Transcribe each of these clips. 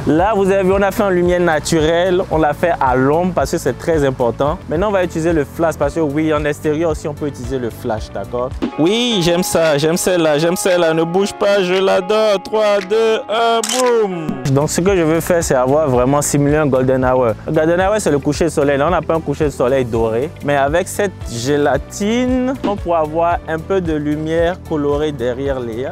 Là, vous avez vu, on a fait en lumière naturelle. On l'a fait à l'ombre parce que c'est très important. Maintenant, on va utiliser le flash parce que oui, en extérieur aussi, on peut utiliser le flash, d'accord? Oui, j'aime ça, j'aime celle-là, j'aime celle-là. Ne bouge pas, je l'adore. 3, 2, 1, boum! Donc, ce que je veux faire, c'est avoir vraiment simulé un golden hour. Le golden hour, c'est le coucher de soleil. Là, on n'a pas un coucher de soleil doré. Mais avec cette gélatine, on pourra avoir un peu de lumière colorée derrière Léa.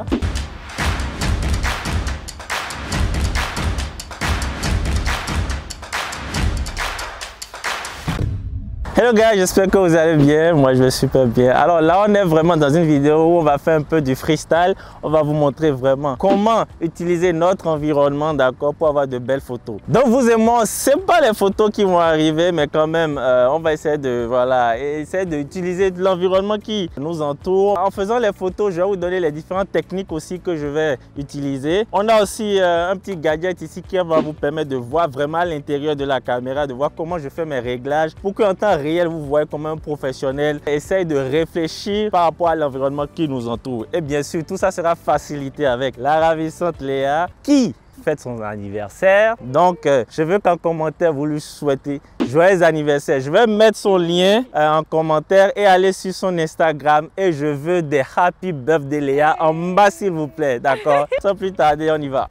Hello guys, j'espère que vous allez bien. Moi je vais super bien. Alors là on est vraiment dans une vidéo où on va faire un peu du freestyle. On va vous montrer vraiment comment utiliser notre environnement, d'accord, pour avoir de belles photos. Donc vous et moi, c'est pas les photos qui vont arriver, mais quand même on va essayer de essayer d'utiliser l'environnement qui nous entoure. En faisant les photos, je vais vous donner les différentes techniques aussi que je vais utiliser. On a aussi un petit gadget ici qui va vous permettre de voir vraiment à l'intérieur de la caméra, de voir comment je fais mes réglages pour qu'en temps réel, vous voyez comme un professionnel essaye de réfléchir par rapport à l'environnement qui nous entoure. Et bien sûr, tout ça sera facilité avec la ravissante Léa qui fête son anniversaire. Donc, je veux qu'en commentaire, vous lui souhaitez joyeux anniversaire. Je vais mettre son lien en commentaire et aller sur son Instagram. Et je veux des happy birthday Léa en bas, s'il vous plaît. D'accord? Sans plus tarder, on y va.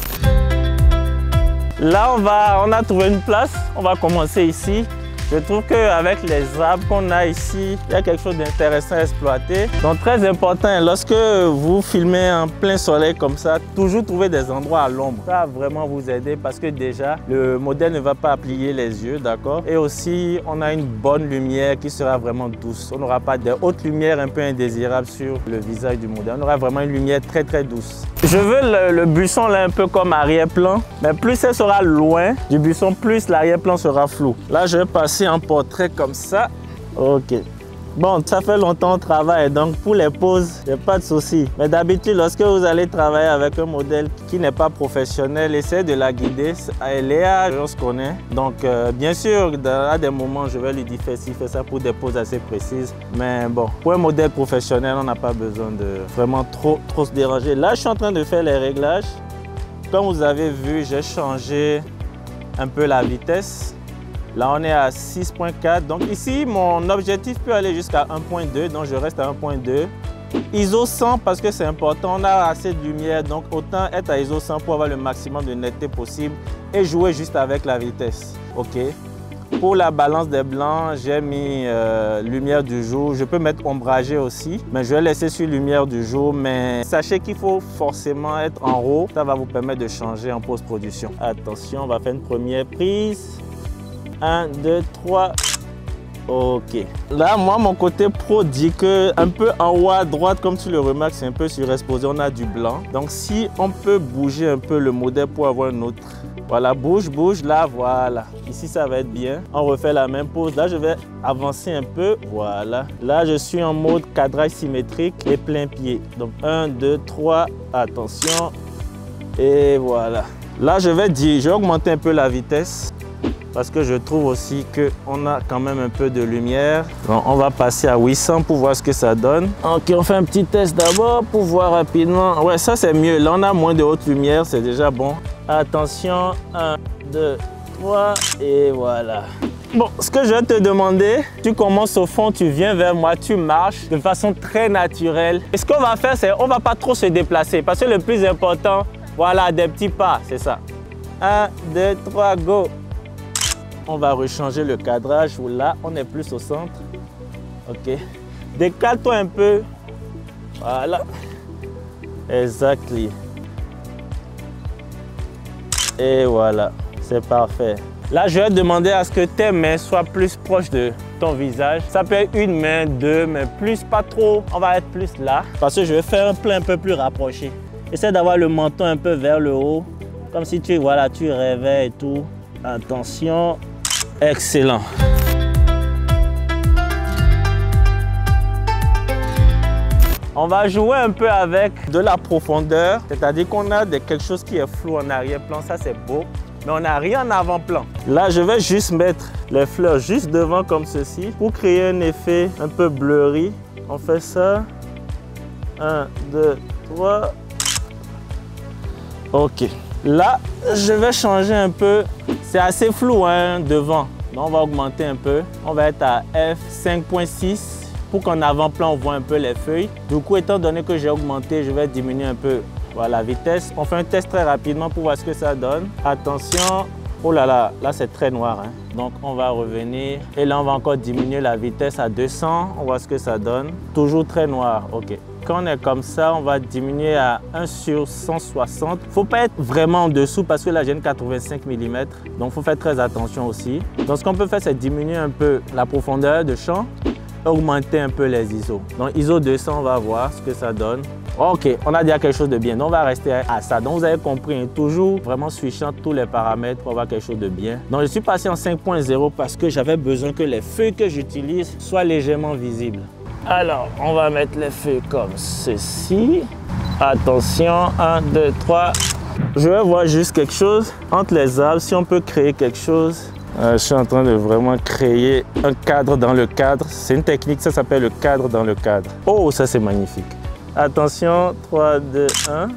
Là, on a trouvé une place. On va commencer ici. Je trouve qu'avec les arbres qu'on a ici, il y a quelque chose d'intéressant à exploiter. Donc très important, lorsque vous filmez en plein soleil comme ça, toujours trouver des endroits à l'ombre. Ça va vraiment vous aider parce que déjà, le modèle ne va pas plier les yeux, d'accord? Et aussi, on a une bonne lumière qui sera vraiment douce. On n'aura pas de haute lumière un peu indésirable sur le visage du modèle. On aura vraiment une lumière très très douce. Je veux le buisson là un peu comme arrière-plan, mais plus elle sera loin du buisson, plus l'arrière-plan sera flou. Là, je vais passer en portrait comme ça. Ok. Bon, ça fait longtemps qu'on travaille, donc pour les poses, il n'y a pas de souci. Mais d'habitude, lorsque vous allez travailler avec un modèle qui n'est pas professionnel, essayez de la guider. Léa, on se connaît. Donc, bien sûr, à des moments, je vais lui dire fais ci, fais ça pour des poses assez précises. Mais bon, pour un modèle professionnel, on n'a pas besoin de vraiment trop se déranger. Là, je suis en train de faire les réglages. Comme vous avez vu, j'ai changé un peu la vitesse. Là, on est à 6.4. Donc ici, mon objectif peut aller jusqu'à 1.2. Donc, je reste à 1.2. ISO 100 parce que c'est important. On a assez de lumière. Donc, autant être à ISO 100 pour avoir le maximum de netteté possible et jouer juste avec la vitesse. OK. Pour la balance des blancs, j'ai mis lumière du jour. Je peux mettre ombragé aussi, mais je vais laisser sur lumière du jour. Mais sachez qu'il faut forcément être en RAW. Ça va vous permettre de changer en post-production. Attention, on va faire une première prise. 1, 2, 3. Ok. Là, moi, mon côté pro dit que un peu en haut à droite, comme tu le remarques, c'est un peu surexposé. On a du blanc. Donc, si on peut bouger un peu le modèle pour avoir un autre. Voilà, bouge, bouge. Là, voilà. Ici, ça va être bien. On refait la même pose. Là, je vais avancer un peu. Voilà. Là, je suis en mode cadrage symétrique et plein pied. Donc, 1, 2, 3. Attention. Et voilà. Là, je vais augmenter un peu la vitesse. Parce que je trouve aussi qu'on a quand même un peu de lumière. Donc, on va passer à 800 pour voir ce que ça donne. Ok, on fait un petit test d'abord pour voir rapidement. Ouais, ça c'est mieux. Là, on a moins de haute lumière, c'est déjà bon. Attention, 1, 2, 3 et voilà. Bon, ce que je vais te demander, tu commences au fond, tu viens vers moi, tu marches de façon très naturelle. Et ce qu'on va faire, c'est on ne va pas trop se déplacer parce que le plus important, voilà, des petits pas, c'est ça. 1, 2, 3, go! On va rechanger le cadrage où là, on est plus au centre. Ok. Décale-toi un peu. Voilà. Exactly. Et voilà. C'est parfait. Là, je vais demander à ce que tes mains soient plus proches de ton visage. Ça peut être une main, deux, mais plus, pas trop. On va être plus là. Parce que je vais faire un plan un peu plus rapproché. Essaie d'avoir le menton un peu vers le haut. Comme si tu rêvais et tout. Attention. Excellent. On va jouer un peu avec de la profondeur, c'est-à-dire qu'on a quelque chose qui est flou en arrière-plan, ça c'est beau, mais on n'a rien en avant-plan. Là, je vais juste mettre les fleurs juste devant comme ceci pour créer un effet un peu blurry. On fait ça. 1, 2, 3. Ok. Là, je vais changer un peu. C'est assez flou hein, devant. Donc, on va augmenter un peu. On va être à f5.6 pour qu'en avant-plan, on voit un peu les feuilles. Du coup, étant donné que j'ai augmenté, je vais diminuer un peu voilà, la vitesse. On fait un test très rapidement pour voir ce que ça donne. Attention. Oh là là, là c'est très noir. Hein. Donc, on va revenir. Et là, on va encore diminuer la vitesse à 200. On voit ce que ça donne. Toujours très noir. OK. Quand on est comme ça, on va diminuer à 1/160. Il ne faut pas être vraiment en dessous parce que là, j'ai une 85 mm. Donc, il faut faire très attention aussi. Donc, ce qu'on peut faire, c'est diminuer un peu la profondeur de champ, augmenter un peu les ISO. Donc, ISO 200, on va voir ce que ça donne. OK, on a déjà quelque chose de bien. Donc, on va rester à ça. Donc, vous avez compris, hein, toujours vraiment switchant tous les paramètres pour avoir quelque chose de bien. Donc, je suis passé en 5.0 parce que j'avais besoin que les feuilles que j'utilise soient légèrement visibles. Alors, on va mettre les feuilles comme ceci. Attention, 1, 2, 3. Je vais voir juste quelque chose entre les arbres, si on peut créer quelque chose. Je suis en train de vraiment créer un cadre dans le cadre. C'est une technique, ça s'appelle le cadre dans le cadre. Oh, ça c'est magnifique. Attention, 3, 2, 1.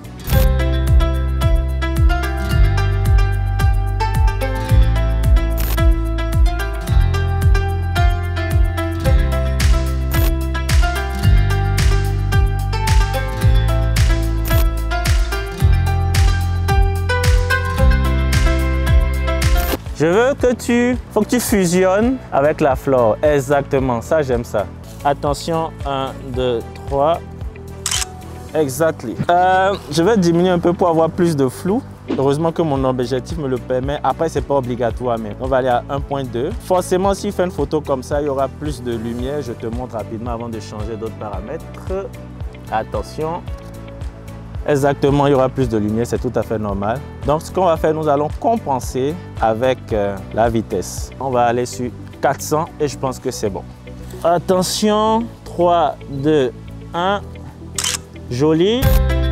Je veux que faut que tu fusionnes avec la flore. Exactement, ça j'aime ça. Attention, 1, 2, 3. Exactly. Je vais diminuer un peu pour avoir plus de flou. Heureusement que mon objectif me le permet. Après, c'est pas obligatoire, mais on va aller à 1.2. Forcément, s'il fait une photo comme ça, il y aura plus de lumière. Je te montre rapidement avant de changer d'autres paramètres. Attention. Exactement, il y aura plus de lumière, c'est tout à fait normal. Donc, ce qu'on va faire, nous allons compenser avec la vitesse. On va aller sur 400 et je pense que c'est bon. Attention, 3, 2, 1. Joli.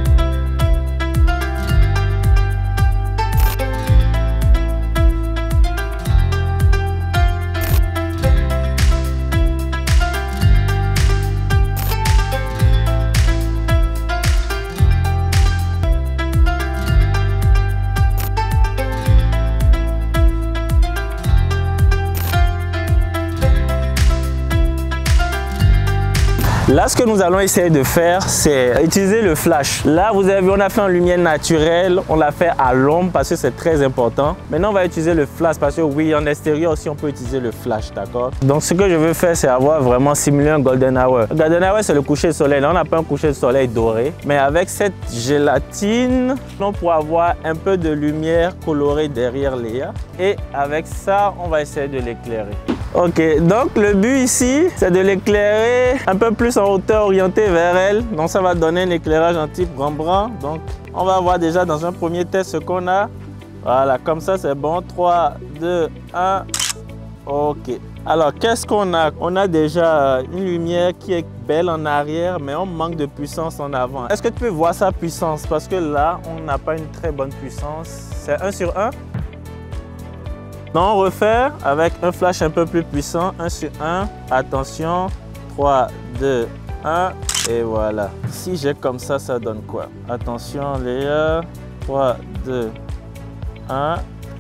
Là, ce que nous allons essayer de faire, c'est utiliser le flash. Là, vous avez vu, on a fait en lumière naturelle, on l'a fait à l'ombre parce que c'est très important. Maintenant, on va utiliser le flash parce que oui, en extérieur aussi, on peut utiliser le flash, d'accord? Donc, ce que je veux faire, c'est avoir vraiment simulé un golden hour. Le golden hour, c'est le coucher de soleil. Là, on n'a pas un coucher de soleil doré, mais avec cette gélatine, on pourra avoir un peu de lumière colorée derrière Léa. Et avec ça, on va essayer de l'éclairer. Ok, donc le but ici, c'est de l'éclairer un peu plus en hauteur, orienté vers elle. Donc ça va donner un éclairage en type Rembrandt. Donc on va voir déjà dans un premier test ce qu'on a. Voilà, comme ça c'est bon. 3, 2, 1. Ok. Alors qu'est-ce qu'on a? On a déjà une lumière qui est belle en arrière, mais on manque de puissance en avant. Est-ce que tu peux voir sa puissance? Parce que là, on n'a pas une très bonne puissance. C'est 1 sur 1. Donc, on refait avec un flash un peu plus puissant, 1 sur 1. Attention, 3, 2, 1. Et voilà. Si j'ai comme ça, ça donne quoi? Attention, Léa. 3, 2, 1.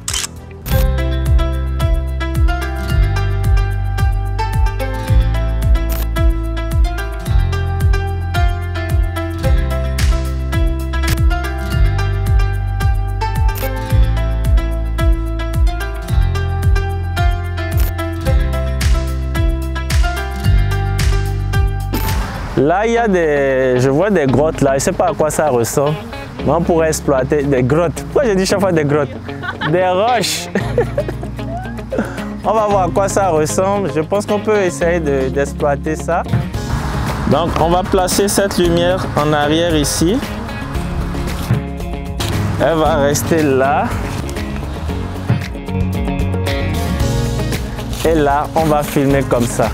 Là, il y a je vois des grottes là, je ne sais pas à quoi ça ressemble. Mais on pourrait exploiter des grottes. Pourquoi j'ai dit chaque fois des grottes? Des roches. On va voir à quoi ça ressemble. Je pense qu'on peut essayer d'exploiter ça. Donc, on va placer cette lumière en arrière ici. Elle va rester là. Et là, on va filmer comme ça.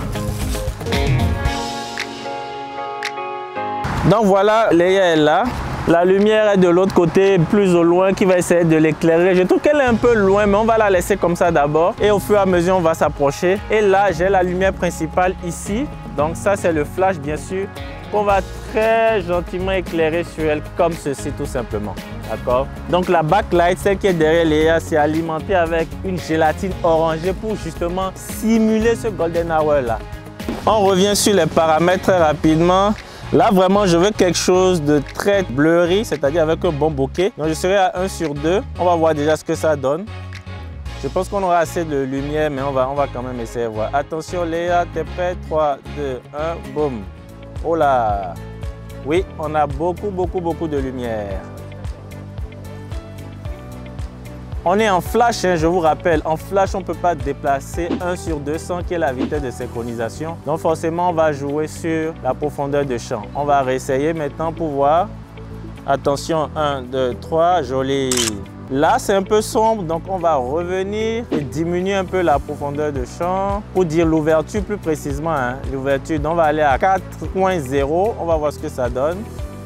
Donc voilà, Léa est là. La lumière est de l'autre côté, plus au loin, qui va essayer de l'éclairer. Je trouve qu'elle est un peu loin, mais on va la laisser comme ça d'abord. Et au fur et à mesure, on va s'approcher. Et là, j'ai la lumière principale ici. Donc ça, c'est le flash, bien sûr, qu'on va très gentiment éclairer sur elle comme ceci tout simplement. D'accord? Donc la backlight, celle qui est derrière Léa, c'est alimenté avec une gélatine orangée pour justement simuler ce golden hour là. On revient sur les paramètres très rapidement. Là vraiment je veux quelque chose de très blurry, c'est-à-dire avec un bon bokeh. Donc je serai à 1/2. On va voir déjà ce que ça donne. Je pense qu'on aura assez de lumière, mais on va quand même essayer de voir. Attention Léa, t'es prêt? 3, 2, 1, boum. Oh là! Oui, on a beaucoup de lumière. On est en flash, hein, je vous rappelle. En flash, on ne peut pas déplacer 1/200 qui est la vitesse de synchronisation. Donc forcément, on va jouer sur la profondeur de champ. On va réessayer maintenant pour voir. Attention, 1, 2, 3, joli. Là, c'est un peu sombre, donc on va revenir et diminuer un peu la profondeur de champ. Pour dire l'ouverture plus précisément, hein, l'ouverture, on va aller à 4.0. On va voir ce que ça donne.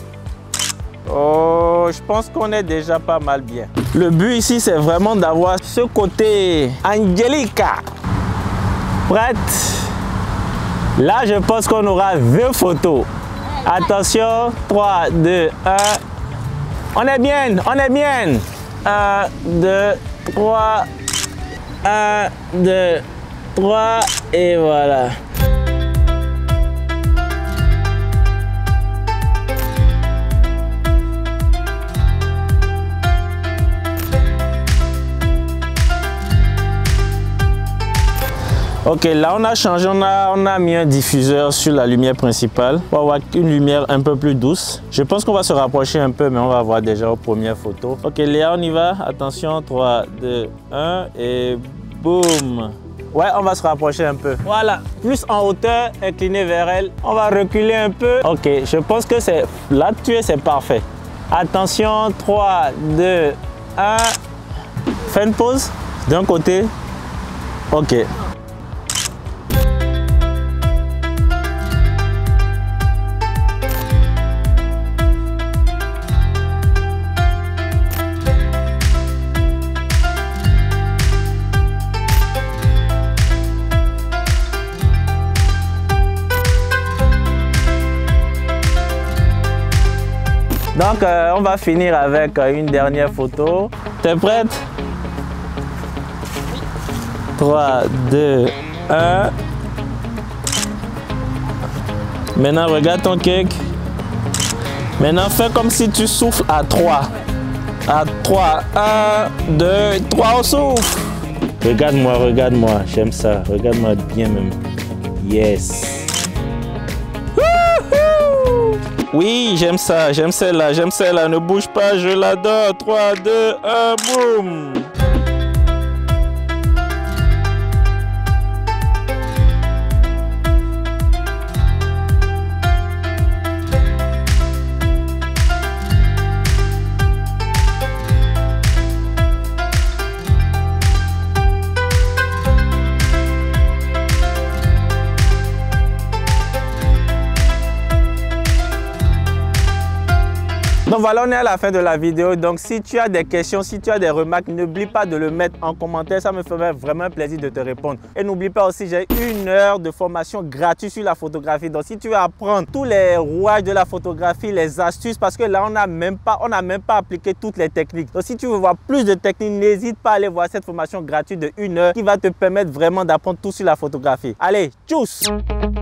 Oh, je pense qu'on est déjà pas mal bien. Le but ici, c'est vraiment d'avoir ce côté Angelica. Prête? Là, je pense qu'on aura 2 photos. Attention, 3, 2, 1. On est bien, on est bien. 1, 2, 3. 1, 2, 3. Et voilà. Ok, là on a changé, on a mis un diffuseur sur la lumière principale pour avoir une lumière un peu plus douce. Je pense qu'on va se rapprocher un peu, mais on va voir déjà aux premières photos. Ok Léa, on y va. Attention, 3, 2, 1 et boum. Ouais, on va se rapprocher un peu. Voilà, plus en hauteur, incliné vers elle. On va reculer un peu. Ok, je pense que c'est là-dessus, c'est parfait. Attention, 3, 2, 1. Fais une pause d'un côté. Ok. Donc, on va finir avec une dernière photo. T'es prête? 3, 2, 1. Maintenant, regarde ton cake. Maintenant, fais comme si tu souffles à 3. À 3, 1, 2, 3, on souffle. Regarde-moi, j'aime ça. Regarde-moi bien même. Yes. Oui, j'aime ça, j'aime celle-là, ne bouge pas, je l'adore. 3, 2, 1, boum. Donc voilà, on est à la fin de la vidéo. Donc si tu as des questions, si tu as des remarques, n'oublie pas de le mettre en commentaire. Ça me ferait vraiment un plaisir de te répondre. Et n'oublie pas aussi, j'ai 1 heure de formation gratuite sur la photographie. Donc si tu veux apprendre tous les rouages de la photographie, les astuces, parce que là, on n'a même pas appliqué toutes les techniques. Donc si tu veux voir plus de techniques, n'hésite pas à aller voir cette formation gratuite de 1 heure qui va te permettre vraiment d'apprendre tout sur la photographie. Allez, tchuss!